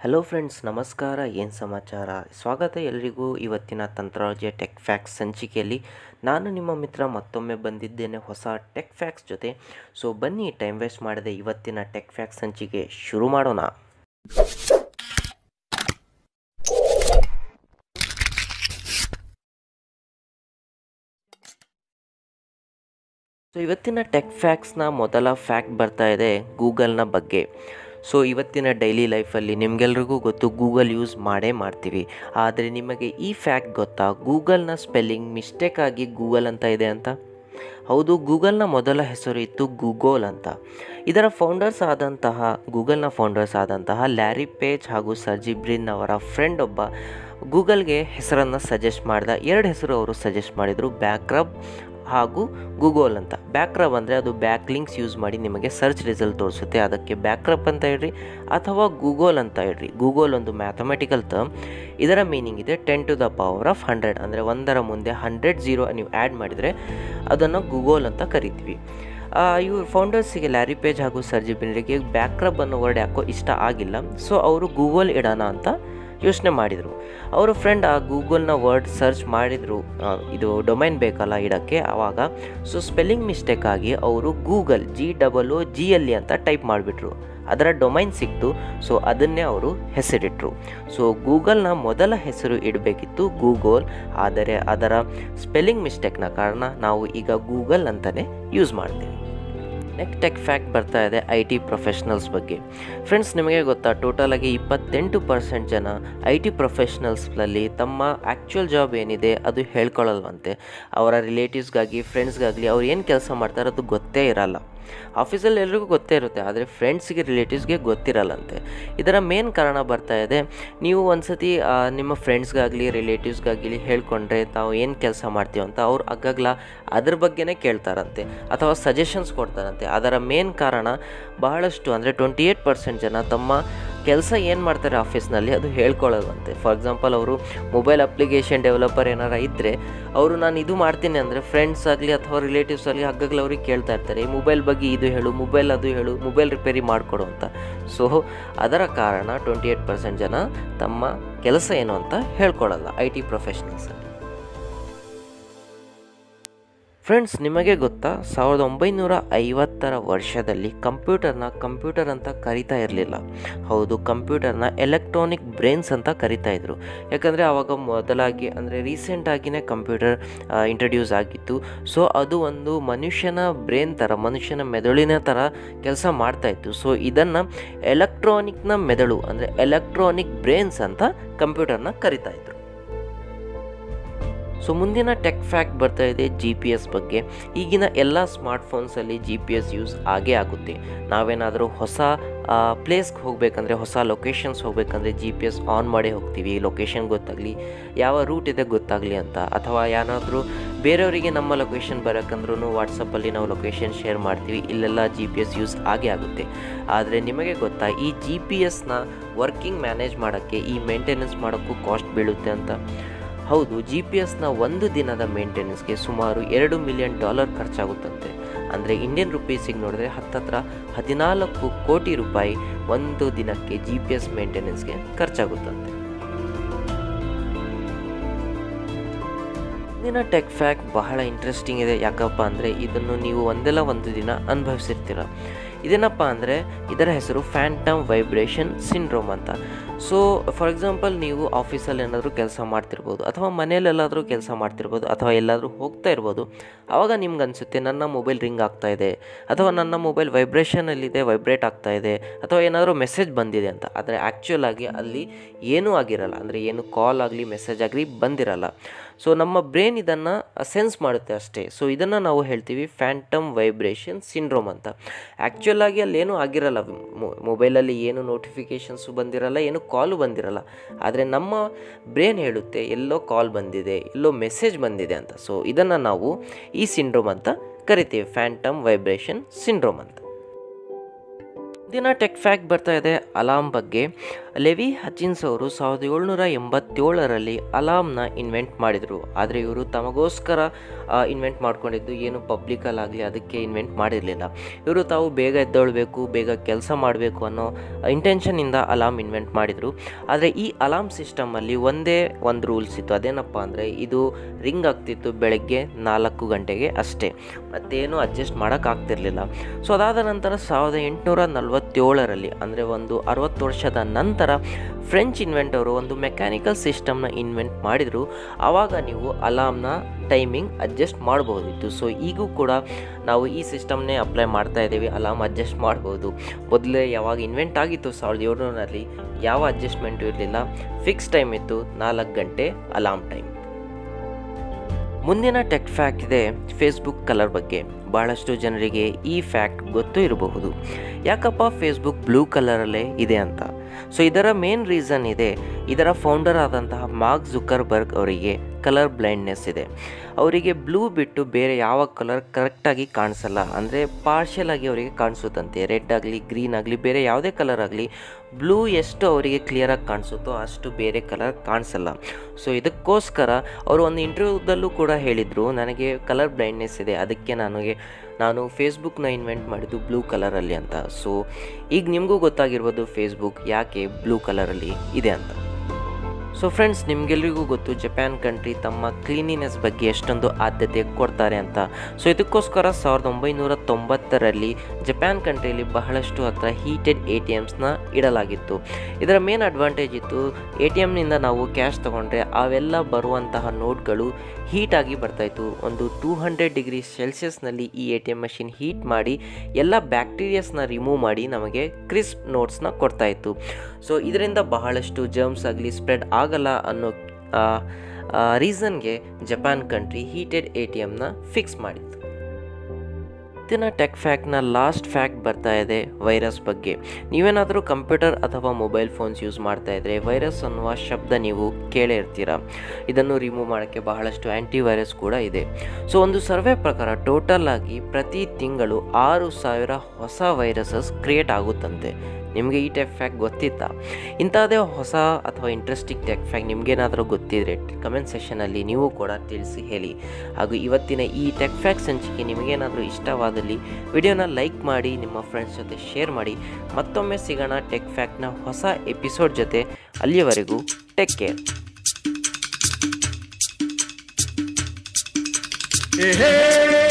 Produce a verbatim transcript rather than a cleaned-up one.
Hello friends, ನಮಸ್ಕಾರ. ಏನು ಸಮಾಚಾರ? ಸ್ವಾಗತ ಎಲ್ರಿಗೂ ಇವತ್ತಿನ ತಂತ್ರಾಲಜಿಯ ಟೆಕ್ ಫ್ಯಾಕ್ಸ್ ಸಂಚಿಕೆಯಲ್ಲಿ. ನಾನು ನಿಮ್ಮ ಮಿತ್ರ ಮತ್ತೊಮ್ಮೆ ಬಂದಿದ್ದೇನೆ ಹೊಸ ಟೆಕ್ ಫ್ಯಾಕ್ಸ್ ಜೊತೆ. ಸೊ ಬನ್ನಿ, ಟೈಮ್ ವೇಸ್ಟ್ ಮಾಡದೆ ಇವತ್ತಿನ ಟೆಕ್ ಫ್ಯಾಕ್ಸ್ ಸಂಚಿಕೆ ಶುರು ಮಾಡೋಣ. ಸೊ ಇವತ್ತಿನ ಟೆಕ್ ಫ್ಯಾಕ್ಸ್ನ ಮೊದಲ ಫ್ಯಾಕ್ಟ್ ಬರ್ತಾ ಇದೆ ಗೂಗಲ್ನ ಬಗ್ಗೆ. ಸೊ ಇವತ್ತಿನ ಡೈಲಿ ಲೈಫಲ್ಲಿ ನಿಮಗೆಲ್ರಿಗೂ ಗೊತ್ತು, ಗೂಗಲ್ ಯೂಸ್ ಮಾಡೇ ಮಾಡ್ತೀವಿ. ಆದರೆ ನಿಮಗೆ ಈ ಫ್ಯಾಕ್ಟ್ ಗೊತ್ತಾ, ಗೂಗಲ್ನ ಸ್ಪೆಲ್ಲಿಂಗ್ ಮಿಸ್ಟೇಕ್ ಆಗಿ ಗೂಗಲ್ ಅಂತ ಇದೆ ಅಂತ? ಹೌದು, ಗೂಗಲ್ನ ಮೊದಲ ಹೆಸರು ಇತ್ತು ಗೂಗೋಲ್ ಅಂತ. ಇದರ ಫೌಂಡರ್ಸ್ ಆದಂತಹ ಗೂಗಲ್ನ ಫೌಂಡರ್ಸ್ ಆದಂತಹ ಲ್ಯಾರಿ ಪೇಜ್ ಹಾಗೂ ಸರ್ಜಿ ಬ್ರಿನ್ ಅವರ ಫ್ರೆಂಡ್ ಒಬ್ಬ ಗೂಗಲ್ಗೆ ಹೆಸರನ್ನು ಸಜೆಸ್ಟ್ ಮಾಡಿದ. ಎರಡು ಹೆಸರು ಅವರು ಸಜೆಸ್ಟ್ ಮಾಡಿದರು, ಬ್ಯಾಕ್ರಬ್ ಹಾಗೂ ಗೂಗೋಲ್ ಅಂತ. ಬ್ಯಾಕ್ರಬ್ ಅಂದರೆ ಅದು ಬ್ಯಾಕ್ ಲಿಂಕ್ಸ್ ಯೂಸ್ ಮಾಡಿ ನಿಮಗೆ ಸರ್ಚ್ ರಿಸಲ್ಟ್ ತೋರಿಸುತ್ತೆ, ಅದಕ್ಕೆ ಬ್ಯಾಕ್ರಬ್ ಅಂತ ಹೇಳ್ರಿ, ಅಥವಾ ಗೂಗೋಲ್ ಅಂತ ಹೇಳ್ರಿ. ಗೂಗೋಲ್ ಒಂದು ಮ್ಯಾಥಮೆಟಿಕಲ್ ಟರ್ಮ್. ಇದರ ಮೀನಿಂಗ್ ಇದೆ ten to the power of hundred, ಅಂದರೆ ಒಂದರ ಮುಂದೆ ಹಂಡ್ರೆಡ್ ಜೀರೋ ನೀವು ಆ್ಯಡ್ ಮಾಡಿದರೆ ಅದನ್ನು ಗೂಗೋಲ್ ಅಂತ ಕರಿತೀವಿ. ಇವ್ರ ಫೌಂಡರ್ಸಿಗೆ ಲ್ಯಾರಿ ಪೇಜ್ ಹಾಗೂ ಸರ್ಜಿ ಬ್ರಿನ್ಗೆ ಬ್ಯಾಕ್ರಬ್ ಅನ್ನೋ ವರ್ಡ್ ಯಾಕೋ ಇಷ್ಟ ಆಗಿಲ್ಲ. ಸೊ ಅವರು ಗೂಗಲ್ ಇಡೋಣ ಅಂತ ಯೋಚನೆ ಮಾಡಿದರು. ಅವರ ಫ್ರೆಂಡ್ ಆ ಗೂಗಲ್ನ ವರ್ಡ್ ಸರ್ಚ್ ಮಾಡಿದರು, ಇದು ಡೊಮೈನ್ ಬೇಕಲ್ಲ ಇಡೋಕ್ಕೆ ಆವಾಗ. ಸೊ ಸ್ಪೆಲ್ಲಿಂಗ್ ಮಿಸ್ಟೇಕ್ ಆಗಿ ಅವರು Google G double O G L E ಅಂತ ಟೈಪ್ ಮಾಡಿಬಿಟ್ರು. ಅದರ ಡೊಮೈನ್ ಸಿಕ್ತು. ಸೊ ಅದನ್ನೇ ಅವರು ಹೆಸರಿಟ್ಟರು. ಸೊ ಗೂಗಲ್ನ ಮೊದಲ ಹೆಸರು ಇಡಬೇಕಿತ್ತು ಗೂಗೋಲ್, ಆದರೆ ಅದರ ಸ್ಪೆಲ್ಲಿಂಗ್ ಮಿಸ್ಟೇಕ್ನ ಕಾರಣ ನಾವು ಈಗ ಗೂಗಲ್ ಅಂತಲೇ ಯೂಸ್ ಮಾಡ್ತೀವಿ. ನೆಕ್ಸ್ಟ್ ಟೆಕ್ ಫ್ಯಾಕ್ಟ್ ಬರ್ತಾ ಇದೆ ಐ ಟಿ ಪ್ರೊಫೆಷ್ನಲ್ಸ್ ಬಗ್ಗೆ. ಫ್ರೆಂಡ್ಸ್, ನಿಮಗೆ ಗೊತ್ತಾ, ಟೋಟಲಾಗಿ ಇಪ್ಪತ್ತೆಂಟು ಪರ್ಸೆಂಟ್ ಜನ ಐ ಟಿ ಪ್ರೊಫೆಷ್ನಲ್ಸ್ನಲ್ಲಿ ತಮ್ಮ ಆ್ಯಕ್ಚುಯಲ್ ಜಾಬ್ ಏನಿದೆ ಅದು ಹೇಳ್ಕೊಳ್ಳಲ್ವಂತೆ. ಅವರ ರಿಲೇಟಿವ್ಸ್ಗಾಗಿ, ಫ್ರೆಂಡ್ಸ್ಗಾಗಲಿ ಅವ್ರು ಏನು ಕೆಲಸ ಮಾಡ್ತಾರೆ ಅದು ಗೊತ್ತೇ ಇರಲ್ಲ. ಆಫೀಸಲ್ಲಿ ಎಲ್ರಿಗೂ ಗೊತ್ತೇ ಇರುತ್ತೆ, ಆದರೆ ಫ್ರೆಂಡ್ಸ್ಗೆ, ರಿಲೇಟಿವ್ಸ್ಗೆ ಗೊತ್ತಿರಲ್ಲಂತೆ. ಇದರ ಮೇನ್ ಕಾರಣ ಬರ್ತಾ ಇದೆ, ನೀವು ಒಂದು ಸತಿ ನಿಮ್ಮ ಫ್ರೆಂಡ್ಸ್ಗಾಗಲಿ ರಿಲೇಟಿವ್ಸ್ಗಾಗಲಿ ಹೇಳ್ಕೊಂಡ್ರೆ ತಾವು ಏನು ಕೆಲಸ ಮಾಡ್ತೀವಿ ಅಂತ ಅವ್ರು ಆಗಾಗ್ಲ ಅದ್ರ ಬಗ್ಗೆನೇ ಕೇಳ್ತಾರಂತೆ ಅಥವಾ ಸಜೆಷನ್ಸ್ ಕೊಡ್ತಾರಂತೆ. ಅದರ ಮೇನ್ ಕಾರಣ ಬಹಳಷ್ಟು, ಅಂದರೆ ಟ್ವೆಂಟಿ ಏಯ್ಟ್ ಪರ್ಸೆಂಟ್ ಜನ ತಮ್ಮ ಕೆಲಸ ಏನು ಮಾಡ್ತಾರೆ ಆಫೀಸ್ನಲ್ಲಿ ಅದು ಹೇಳ್ಕೊಳ್ಳೋದಂತೆ. ಫಾರ್ ಎಕ್ಸಾಂಪಲ್, ಅವರು ಮೊಬೈಲ್ ಅಪ್ಲಿಕೇಶನ್ ಡೆವಲಪರ್ ಏನಾರ ಇದ್ದರೆ ಅವರು ನಾನು ಇದು ಮಾಡ್ತೀನಿ ಅಂದರೆ ಫ್ರೆಂಡ್ಸ್ ಆಗಲಿ ಅಥವಾ ರಿಲೇಟಿವ್ಸ್ ಆಗಲಿ ಹಗ್ಗಗ್ಲ ಅವ್ರಿಗೆ ಕೇಳ್ತಾ ಇರ್ತಾರೆ, ಈ ಮೊಬೈಲ್ ಬಗ್ಗೆ ಇದು ಹೇಳು, ಮೊಬೈಲ್ ಅದು ಹೇಳು, ಮೊಬೈಲ್ ರಿಪೇರಿ ಮಾಡಿಕೊಡು ಅಂತ. ಸೊ ಅದರ ಕಾರಣ ಟ್ವೆಂಟಿ ಏಯ್ಟ್ ಪರ್ಸೆಂಟ್ ಜನ ತಮ್ಮ ಕೆಲಸ ಏನು ಅಂತ ಹೇಳ್ಕೊಳ್ಳಲ್ಲ ಐ ಟಿ ಪ್ರೊಫೆಷ್ನಲ್ಸಲ್ಲಿ. ಫ್ರೆಂಡ್ಸ್, ನಿಮಗೆ ಗೊತ್ತಾ, ಸಾವಿರದ ಒಂಬೈನೂರ ಐವತ್ತರ ವರ್ಷದಲ್ಲಿ ಕಂಪ್ಯೂಟರ್ನ ಕಂಪ್ಯೂಟರ್ ಅಂತ ಕರಿತಾ ಇರಲಿಲ್ಲ. ಹೌದು, ಕಂಪ್ಯೂಟರ್ನ ಎಲೆಕ್ಟ್ರಾನಿಕ್ ಬ್ರೈನ್ಸ್ ಅಂತ ಕರಿತಾ ಇದ್ರು. ಯಾಕಂದರೆ ಆವಾಗ ಮೊದಲಾಗಿ, ಅಂದರೆ ರೀಸೆಂಟಾಗಿಯೇ ಕಂಪ್ಯೂಟರ್ ಇಂಟ್ರಡ್ಯೂಸ್ ಆಗಿತ್ತು. ಸೊ ಅದು ಒಂದು ಮನುಷ್ಯನ ಬ್ರೈನ್ ಥರ, ಮನುಷ್ಯನ ಮೆದುಳಿನ ಥರ ಕೆಲಸ ಮಾಡ್ತಾಯಿತ್ತು. ಸೊ ಇದನ್ನು ಎಲೆಕ್ಟ್ರಾನಿಕ್ನ ಮೆದುಳು, ಅಂದರೆ ಎಲೆಕ್ಟ್ರಾನಿಕ್ ಬ್ರೈನ್ಸ್ ಅಂತ ಕಂಪ್ಯೂಟರ್ನ ಕರಿತಾ ಇದ್ರು. ಸೊ ಮುಂದಿನ ಟೆಕ್ ಫ್ಯಾಕ್ಟ್ ಬರ್ತಾ ಇದೆ ಜಿ ಪಿ ಎಸ್ ಬಗ್ಗೆ. ಈಗಿನ ಎಲ್ಲ ಸ್ಮಾರ್ಟ್ಫೋನ್ಸಲ್ಲಿ ಜಿ ಪಿ ಎಸ್ ಯೂಸ್ ಆಗೇ ಆಗುತ್ತೆ. ನಾವೇನಾದರೂ ಹೊಸ ಪ್ಲೇಸ್ಗೆ ಹೋಗಬೇಕಂದ್ರೆ, ಹೊಸ ಲೊಕೇಶನ್ಸ್ ಹೋಗಬೇಕಂದ್ರೆ ಜಿ ಪಿ ಎಸ್ ಆನ್ ಮಾಡೇ ಹೋಗ್ತೀವಿ, ಲೊಕೇಶನ್ ಗೊತ್ತಾಗಲಿ, ಯಾವ ರೂಟ್ ಇದೆ ಗೊತ್ತಾಗಲಿ ಅಂತ. ಅಥವಾ ಏನಾದರೂ ಬೇರೆಯವರಿಗೆ ನಮ್ಮ ಲೊಕೇಶನ್ ಬರೋಕ್ಕಂದ್ರೂ ವಾಟ್ಸಪ್ಪಲ್ಲಿ ನಾವು ಲೊಕೇಶನ್ ಶೇರ್ ಮಾಡ್ತೀವಿ, ಇಲ್ಲೆಲ್ಲ ಜಿ ಪಿ ಎಸ್ ಯೂಸ್ ಆಗೇ ಆಗುತ್ತೆ. ಆದರೆ ನಿಮಗೆ ಗೊತ್ತಾ, ಈ ಜಿ ಪಿ ಎಸ್ನ ವರ್ಕಿಂಗ್ ಮ್ಯಾನೇಜ್ ಮಾಡೋಕ್ಕೆ, ಈ ಮೇಂಟೆನೆನ್ಸ್ ಮಾಡೋಕ್ಕೂ ಕಾಸ್ಟ್ ಬೀಳುತ್ತೆ ಅಂತ? ಹೌದು, ಜಿ ಪಿ ಎಸ್ನ ಒಂದು ದಿನದ ಮೇಂಟೆನೆನ್ಸ್ಗೆ ಸುಮಾರು ಎರಡು ಮಿಲಿಯನ್ ಡಾಲರ್ ಖರ್ಚಾಗುತ್ತಂತೆ. ಅಂದರೆ ಇಂಡಿಯನ್ ರುಪೀಸಿಗೆ ನೋಡಿದ್ರೆ ಹತ್ತತ್ರ ಹದಿನಾಲ್ಕು ಕೋಟಿ ರೂಪಾಯಿ ಒಂದು ದಿನಕ್ಕೆ ಜಿ ಪಿ ಎಸ್ ಮೇಂಟೆನೆನ್ಸ್ಗೆ ಖರ್ಚಾಗುತ್ತಂತೆ. ಇಂದಿನ ಟೆಕ್ ಫ್ಯಾಕ್ಟ್ ಬಹಳ ಇಂಟ್ರೆಸ್ಟಿಂಗ್ ಇದೆ. ಯಾಕಪ್ಪ ಅಂದರೆ ಇದನ್ನು ನೀವು ಒಂದೆಲ್ಲ ಒಂದು ದಿನ ಅನುಭವಿಸಿರ್ತೀರ. ಇದೇನಪ್ಪ ಅಂದರೆ ಇದರ ಹೆಸರು ಫ್ಯಾಂಟಮ್ ವೈಬ್ರೇಷನ್ ಸಿಂಡ್ರೋಮ್ ಅಂತ. ಸೊ ಫಾರ್ ಎಕ್ಸಾಂಪಲ್, ನೀವು ಆಫೀಸಲ್ಲಿ ಏನಾದರೂ ಕೆಲಸ ಮಾಡ್ತಿರ್ಬೋದು, ಅಥವಾ ಮನೆಯಲ್ಲೆಲ್ಲಾದರೂ ಕೆಲಸ ಮಾಡ್ತಿರ್ಬೋದು, ಅಥವಾ ಎಲ್ಲಾದರೂ ಹೋಗ್ತಾ ಇರ್ಬೋದು. ಆವಾಗ ನಿಮ್ಗೆ ಅನಿಸುತ್ತೆ, ನನ್ನ ಮೊಬೈಲ್ ರಿಂಗ್ ಆಗ್ತಾ ಇದೆ, ಅಥವಾ ನನ್ನ ಮೊಬೈಲ್ ವೈಬ್ರೇಷನಲ್ಲಿದೆ, ವೈಬ್ರೇಟ್ ಆಗ್ತಾ ಇದೆ, ಅಥವಾ ಏನಾದರೂ ಮೆಸೇಜ್ ಬಂದಿದೆ ಅಂತ. ಆದರೆ ಆ್ಯಕ್ಚುಯಲ್ ಆಗಿ ಅಲ್ಲಿ ಏನೂ ಆಗಿರಲ್ಲ, ಅಂದರೆ ಏನು ಕಾಲ್ ಆಗಲಿ ಮೆಸೇಜ್ ಆಗಲಿ ಬಂದಿರಲ್ಲ. ಸೊ ನಮ್ಮ ಬ್ರೈನ್ ಇದನ್ನು ಸೆನ್ಸ್ ಮಾಡುತ್ತೆ ಅಷ್ಟೇ. ಸೊ ಇದನ್ನು ನಾವು ಹೇಳ್ತೀವಿ ಫ್ಯಾಂಟಮ್ ವೈಬ್ರೇಷನ್ ಸಿಂಡ್ರೋಮ್ ಅಂತ. ಆ್ಯಕ್ಚುಯಲ್ ಆಗಿ ಅಲ್ಲಿ ಏನೂ ಆಗಿರಲ್ಲ, ಮೊಬೈಲಲ್ಲಿ ಏನು ನೋಟಿಫಿಕೇಷನ್ಸು ಬಂದಿರಲ್ಲ, ಏನು ಕಾಲು ಬಂದಿರಲ್ಲ. ಆದರೆ ನಮ್ಮ ಬ್ರೈನ್ ಹೇಳುತ್ತೆ ಎಲ್ಲೋ ಕಾಲ್ ಬಂದಿದೆ, ಎಲ್ಲೋ ಮೆಸೇಜ್ ಬಂದಿದೆ ಅಂತ. ಸೊ ಇದನ್ನು ನಾವು ಈ ಸಿಂಡ್ರೋಮ್ ಅಂತ ಕರಿತೀವಿ, ಫ್ಯಾಂಟಮ್ ವೈಬ್ರೇಷನ್ ಸಿಂಡ್ರೋಮ್ ಅಂತ. ದಿನ ಟೆಕ್ ಫ್ಯಾಕ್ಟ್ ಬರ್ತಾ ಇದೆ ಅಲಾರ್ಮ್ ಬಗ್ಗೆ. ಲೆವಿ ಹಚಿನ್ಸ್ ಅವರು ಸಾವಿರದ ಏಳ್ನೂರ ಎಂಬತ್ತೇಳರಲ್ಲಿ ಅಲಾರ್ಮ್ನ ಇನ್ವೆಂಟ್ ಮಾಡಿದರು. ಆದರೆ ಇವರು ತಮಗೋಸ್ಕರ ಇನ್ವೆಂಟ್ ಮಾಡ್ಕೊಂಡಿದ್ದು, ಏನು ಪಬ್ಲಿಕಲ್ಲಾಗಲಿ ಅದಕ್ಕೆ ಇನ್ವೆಂಟ್ ಮಾಡಿರಲಿಲ್ಲ. ಇವರು ತಾವು ಬೇಗ ಎದ್ದೇಳಬೇಕು, ಬೇಗ ಕೆಲಸ ಮಾಡಬೇಕು ಅನ್ನೋ ಇಂಟೆನ್ಷನಿಂದ ಅಲಾರ್ಮ್ ಇನ್ವೆಂಟ್ ಮಾಡಿದರು. ಆದರೆ ಈ ಅಲಾರ್ಮ್ ಸಿಸ್ಟಮಲ್ಲಿ ಒಂದೇ ಒಂದು ರೂಲ್ಸ್ ಇತ್ತು. ಅದೇನಪ್ಪ ಅಂದರೆ ಇದು ರಿಂಗ್ ಆಗ್ತಿತ್ತು ಬೆಳಗ್ಗೆ ನಾಲ್ಕು ಗಂಟೆಗೆ ಅಷ್ಟೇ, ಮತ್ತೇನು ಅಡ್ಜಸ್ಟ್ ಮಾಡೋಕ್ಕಾಗ್ತಿರ್ಲಿಲ್ಲ. ಸೊ ಅದಾದ ನಂತರ ಸಾವಿರದ ಎಂಟುನೂರ ನಲವತ್ತೇಳರಲ್ಲಿ ಅಂದರೆ ಒಂದು ಅರವತ್ತು ವರ್ಷದ ನಂತರ ಫ್ರೆಂಚ್ ಇನ್ವೆಂಟವರು ಒಂದು ಮೆಕ್ಯಾನಿಕಲ್ ಸಿಸ್ಟಮ್ನ ಇನ್ವೆಂಟ್ ಮಾಡಿದರು. ಆವಾಗ ನೀವು ಅಲಾರ್ಮ್ನ ಟೈಮಿಂಗ್ ಅಡ್ಜಸ್ಟ್ ಮಾಡ್ಬೋದಿತ್ತು. ಸೊ ಈಗೂ ಕೂಡ ನಾವು ಈ ಸಿಸ್ಟಮ್ನೇ ಅಪ್ಲೈ ಮಾಡ್ತಾ ಇದ್ದೀವಿ, ಅಲಾರ್ಮ್ ಅಡ್ಜಸ್ಟ್ ಮಾಡ್ಬೋದು. ಮೊದಲೇ ಯಾವಾಗ ಇನ್ವೆಂಟ್ ಆಗಿತ್ತು ಸಾವಿರದ ಏಳ್ನೂರಲ್ಲಿ ಯಾವ ಅಡ್ಜಸ್ಟ್ಮೆಂಟು ಇರಲಿಲ್ಲ, ಫಿಕ್ಸ್ ಟೈಮ್ ಇತ್ತು, ನಾಲ್ಕು ಗಂಟೆ ಅಲಾರ್ಮ್ ಟೈಮ್. ಮುಂದಿನ ಟೆಕ್ ಫ್ಯಾಕ್ಟ್ ಇದೆ ಫೇಸ್ಬುಕ್ ಕಲರ್ ಬಗ್ಗೆ. ಭಾಳಷ್ಟು ಜನರಿಗೆ ಈ ಫ್ಯಾಕ್ಟ್ ಗೊತ್ತು ಇರಬಹುದು. ಯಾಕಪ್ಪ ಫೇಸ್ಬುಕ್ ಬ್ಲೂ ಕಲರಲ್ಲೇ ಇದೆ ಅಂತ? ಸೊ ಇದರ ಮೇನ್ ರೀಸನ್ ಇದೆ, ಇದರ ಫೌಂಡರ್ ಆದಂತಹ ಮಾರ್ಕ್ ಜುಕರ್ಬರ್ಗ್ ಅವರಿಗೆ ಕಲರ್ ಬ್ಲೈಂಡ್ನೆಸ್ ಇದೆ. ಅವರಿಗೆ ಬ್ಲೂ ಬಿಟ್ಟು ಬೇರೆ ಯಾವ ಕಲರ್ ಕರೆಕ್ಟಾಗಿ ಕಾಣಿಸಲ್ಲ, ಅಂದರೆ ಪಾರ್ಷಿಯಲ್ ಆಗಿ ಅವರಿಗೆ ಕಾಣಿಸುತ್ತಂತೆ. ರೆಡ್ ಆಗಲಿ, ಗ್ರೀನ್ ಆಗಲಿ, ಬೇರೆ ಯಾವುದೇ ಕಲರ್ ಆಗಲಿ ಬ್ಲೂ ಎಷ್ಟು ಅವರಿಗೆ ಕ್ಲಿಯರಾಗಿ ಕಾಣಿಸುತ್ತೋ ಅಷ್ಟು ಬೇರೆ ಕಲರ್ ಕಾಣಿಸಲ್ಲ. ಸೊ ಇದಕ್ಕೋಸ್ಕರ ಅವರು ಒಂದು ಇಂಟರ್ವ್ಯೂದಲ್ಲೂ ಕೂಡ ಹೇಳಿದರು, ನನಗೆ ಕಲರ್ ಬ್ಲೈಂಡ್ನೆಸ್ ಇದೆ, ಅದಕ್ಕೆ ನನಗೆ ನಾನು ಫೇಸ್ಬುಕ್ನ ಇನ್ವೆಂಟ್ ಮಾಡಿದ್ದು ಬ್ಲೂ ಕಲರಲ್ಲಿ ಅಂತ. ಸೊ ಈಗ ನಿಮಗೂ ಗೊತ್ತಾಗಿರ್ಬೋದು ಫೇಸ್ಬುಕ್ ಯಾಕೆ ಬ್ಲೂ ಕಲರಲ್ಲಿ ಇದೆ ಅಂತ. ಸೊ ಫ್ರೆಂಡ್ಸ್, ನಿಮಗೆಲ್ಲರಿಗೂ ಗೊತ್ತು ಜಪಾನ್ ಕಂಟ್ರಿ ತಮ್ಮ ಕ್ಲೀನಿನೆಸ್ ಬಗ್ಗೆ ಎಷ್ಟೊಂದು ಆದ್ಯತೆ ಕೊಡ್ತಾರೆ ಅಂತ. ಸೊ ಇದಕ್ಕೋಸ್ಕರ ಸಾವಿರದ ಒಂಬೈನೂರ ತೊಂಬತ್ತರಲ್ಲಿ ಜಪಾನ್ ಕಂಟ್ರಿಯಲ್ಲಿ ಬಹಳಷ್ಟು ಹತ್ರ ಹೀಟೆಡ್ ಎ ಟಿ ಎಮ್ಸ್ನ ಇಡಲಾಗಿತ್ತು. ಇದರ ಮೇನ್ ಅಡ್ವಾಂಟೇಜ್ ಇತ್ತು, ಎ ಟಿ ಎಮ್ನಿಂದ ನಾವು ಕ್ಯಾಶ್ ತೊಗೊಂಡ್ರೆ ಅವೆಲ್ಲ ಬರುವಂತಹ ನೋಟ್ಗಳು ಹೀಟಾಗಿ ಬರ್ತಾಯಿತ್ತು. ಒಂದು ಟೂ ಹಂಡ್ರೆಡ್ ಡಿಗ್ರಿ ಸೆಲ್ಸಿಯಸ್ನಲ್ಲಿ ಈ A T M machine heat ಮಾಡಿ ಎಲ್ಲ ಬ್ಯಾಕ್ಟೀರಿಯಾಸ್ನ ರಿಮೂವ್ ಮಾಡಿ ನಮಗೆ ಕ್ರಿಸ್ಪ್ ನೋಟ್ಸ್ನ ಕೊಡ್ತಾಯಿತ್ತು. ಸೊ ಇದರಿಂದ ಬಹಳಷ್ಟು ಜರ್ಮ್ಸ್ ಆಗಲಿ ಸ್ಪ್ರೆಡ್ ಆಗಲ್ಲ ಅನ್ನೋ ರೀಸನ್ಗೆ Japan country heated A T ಎಮ್ನ ಫಿಕ್ಸ್ ಮಾಡಿತ್ತು. ಇವತ್ತಿನ ಟೆಕ್ ಫ್ಯಾಕ್ಟ್ನ ಲಾಸ್ಟ್ ಫ್ಯಾಕ್ಟ್ ಬರ್ತಾ ಇದೆ ವೈರಸ್ ಬಗ್ಗೆ. ನೀವೇನಾದರೂ ಕಂಪ್ಯೂಟರ್ ಅಥವಾ ಮೊಬೈಲ್ ಫೋನ್ಸ್ ಯೂಸ್ ಮಾಡ್ತಾ ಇದ್ದರೆ ವೈರಸ್ ಅನ್ನುವ ಶಬ್ದ ನೀವು ಕೇಳೇ ಇರ್ತೀರ. ಇದನ್ನು ರಿಮೂವ್ ಮಾಡೋಕ್ಕೆ ಬಹಳಷ್ಟು ಆ್ಯಂಟಿ ವೈರಸ್ ಕೂಡ ಇದೆ. ಸೊ ಒಂದು ಸರ್ವೆ ಪ್ರಕಾರ ಟೋಟಲ್ ಆಗಿ ಪ್ರತಿ ತಿಂಗಳು ಆರು ಸಾವಿರ ಹೊಸ ವೈರಸಸ್ ಕ್ರಿಯೇಟ್ ಆಗುತ್ತಂತೆ. ನಿಮಗೆ ಈ ಟೆಕ್ ಫ್ಯಾಕ್ಟ್ ಗೊತ್ತಿತ್ತಾ? ಇಂಥದ್ದೇ ಹೊಸ ಅಥವಾ ಇಂಟ್ರೆಸ್ಟಿಂಗ್ ಟೆಕ್ ಫ್ಯಾಕ್ಟ್ ನಿಮಗೇನಾದರೂ ಗೊತ್ತಿದ್ರೆ ಕಮೆಂಟ್ ಸೆಷನಲ್ಲಿ ನೀವು ಕೂಡ ತಿಳಿಸಿ ಹೇಳಿ. ಹಾಗೂ ಇವತ್ತಿನ ಈ ಟೆಕ್ ಫ್ಯಾಕ್ಟ್ ಸಂಚಿಕೆ ನಿಮಗೇನಾದರೂ ಇಷ್ಟವಾದಲ್ಲಿ ವಿಡಿಯೋನ ಲೈಕ್ ಮಾಡಿ, ನಿಮ್ಮ ಫ್ರೆಂಡ್ಸ್ ಜೊತೆ ಶೇರ್ ಮಾಡಿ. ಮತ್ತೊಮ್ಮೆ ಸಿಗೋಣ ಟೆಕ್ ಫ್ಯಾಕ್ಟ್ನ ಹೊಸ ಎಪಿಸೋಡ್ ಜೊತೆ. ಅಲ್ಲಿಯವರೆಗೂ ಟೇಕ್ ಕೇರ್.